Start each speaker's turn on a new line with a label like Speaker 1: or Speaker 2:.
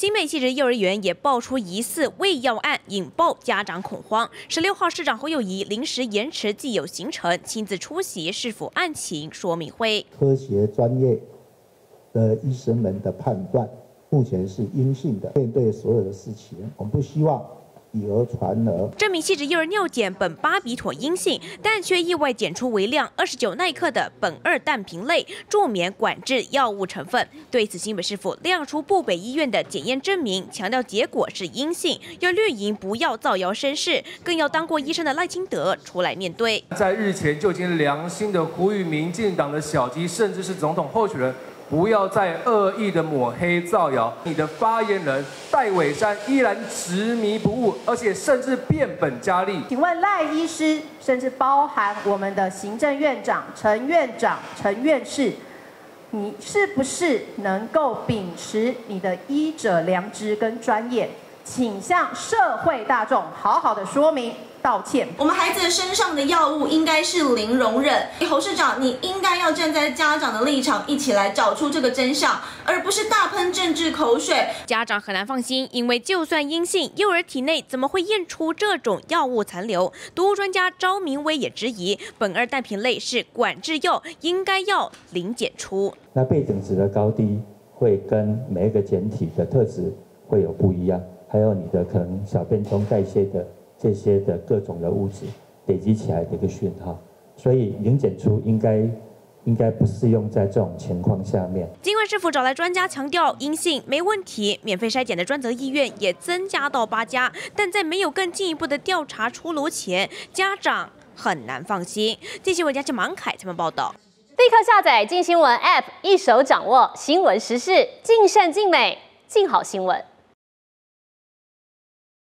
Speaker 1: 新北细致幼儿园也爆出疑似喂药案，引爆家长恐慌。16号，市长侯友宜临时延迟既有行程，亲自出席市府案情说明会。
Speaker 2: 科学专业的医生们的判断，目前是阴性的。面对所有的事情，我们不希望以讹传讹。
Speaker 1: 这名细致幼儿尿检苯巴比妥阴性，但却意外检出微量29奈克的苯2氮平类助眠管制药物成分。对此，新北市府亮出部北医院的检验证明，强调结果是阴性，要绿营不要造谣生事，更要当过医生的赖清德出来面对。
Speaker 3: 在日前就已经良心的呼吁民进党的小鸡，甚至是总统候选人，不要再恶意的抹黑造谣。你的发言人戴伟山依然执迷不悟，而且甚至变本加厉。
Speaker 4: 请问赖医师，甚至包含我们的行政院长、陈院长、陈院士，你是不是能够秉持你的医者良知跟专业，请向社会大众好好的说明？道歉。
Speaker 5: 我们孩子身上的药物应该是零容忍。侯市长，你应该要站在家长的立场，一起来找出这个真相，而不是大喷政治口水。
Speaker 1: 家长很难放心，因为就算阴性，幼儿体内怎么会验出这种药物残留？毒物专家昭明威也质疑，苯2氮平类是管制药，应该要零检出。
Speaker 6: 那背景值的高低会跟每一个检体的特质会有不一样，还有你的可能小便中代谢的。这些的各种的物质累积起来的一个讯号，所以零检出应该不适用在这种情况下面。
Speaker 1: 尽管市府找来专家强调阴性没问题，免费筛检的专责医院也增加到8家，但在没有更进一步的调查出炉前，家长很难放心。这新闻家马凯采访报道。
Speaker 7: 立刻下载镜新闻 App， 一手掌握新闻时事，尽善尽美，尽好新闻。